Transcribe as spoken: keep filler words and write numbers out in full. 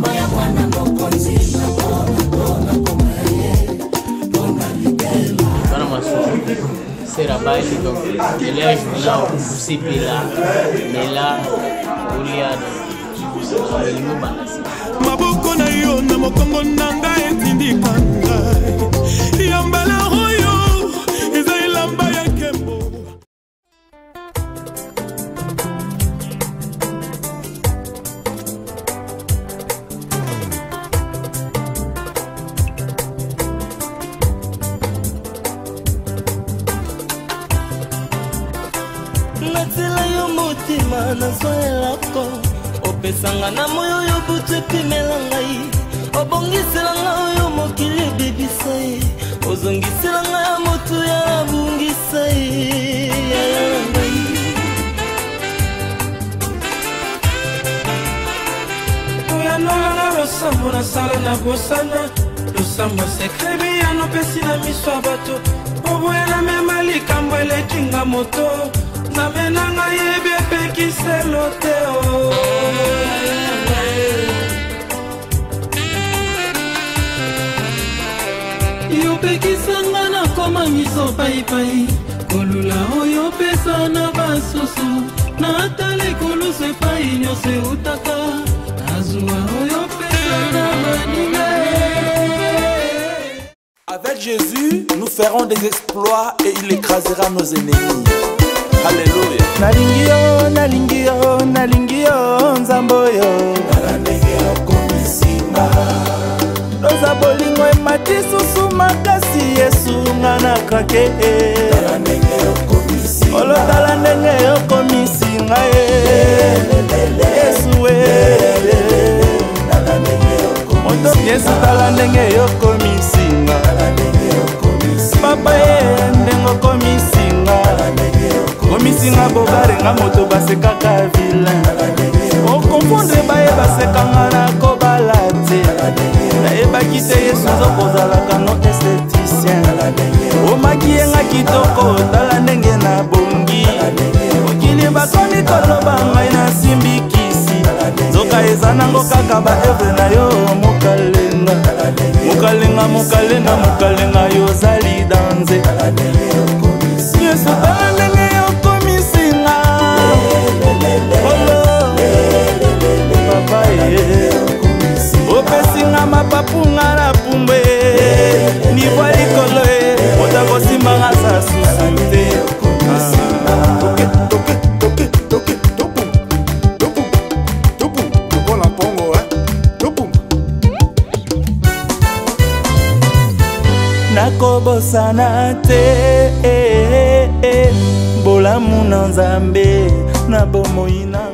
C'est rabat donc elle est là aussi là mais là Oliad Elimo Banasi maboko na yo na mokongo nanga etindika ngai yambala oyo ezali lamba ya kembo. Natila yo motima na soelako opesanga na moyo yo butu epimela ngai obongisela ngai yo mokili ebebisa ye ozongisela ngai ya motu ya abungisa ye yaya ngai oyanolanga losambo nasala na bosana losambo sekrebi yanopesi na miso ya bato oboyela mema likambo elekinga moto namenanga yebi epekiselo te o yopekisanga na koma miso paipai kolula oyo pesa na basusu na ata lekolusu epai nyonso eutaka nazwa oyo pesa na baninga. Avec Jésus, nous ferons des exploits et il écrasera nos ennemis. Alléluia. Nalingio, nalingio, nalingio, nzamboyo. Nalandengeo komisima. Rosa bolingo emati susu makasi Yesu ngana krake. Nalandengeo komisima. Olo talandengeo komisima. Yesu e. Nalandengeo komisima. Moto Yesu talandengeo komisima. Nalandengeo komisima. Papa e ndengo komisima. Komisinga bobarenga moto basekaka vilain okonfondre baye basekanga na kobalate nayebaki te Yesu ozokozalaka no esteticien omaki yenga kitoko tala ndenge na bongi okili bakomi koloba ngai nasimbikisi nzoka eza nango kaka baevre na yo mokalenga mokalenga mokalenga mokalenga yo ozali danze Yesu tala ndenge opesinga mapapunga na pumbe nibwa likolo e otakosimanga sa susu te nakobosana te bolamu na Nzambe na bomoina